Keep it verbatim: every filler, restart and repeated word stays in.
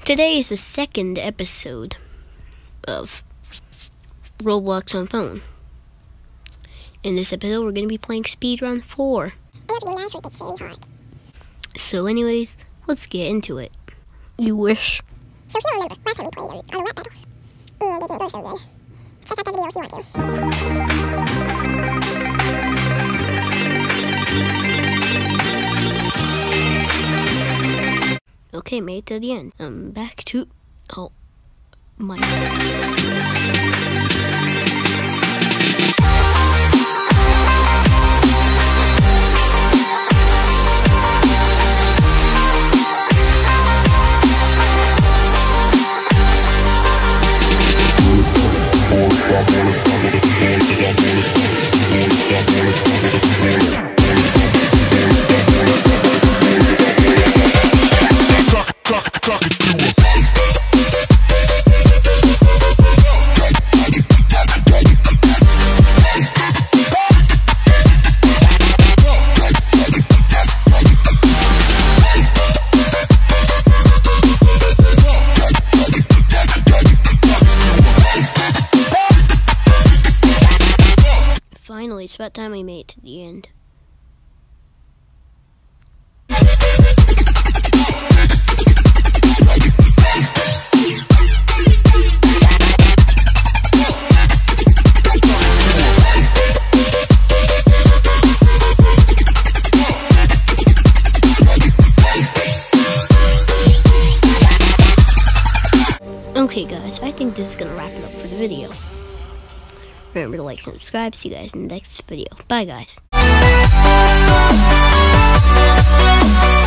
Today is the second episode of Roblox on phone. In this episode, we're going to be playing Speedrun four. So anyways, let's get into it. You wish. So if you remember, last time we played um, on the wet battles, and it didn't go so good. Check out that video if you want to. Okay, made it to the end. I'm back to... Oh, my... Finally, it's about time we made it to the end. Okay guys, I think this is gonna wrap it up for the video. Remember to like and subscribe. See you guys in the next video. Bye guys.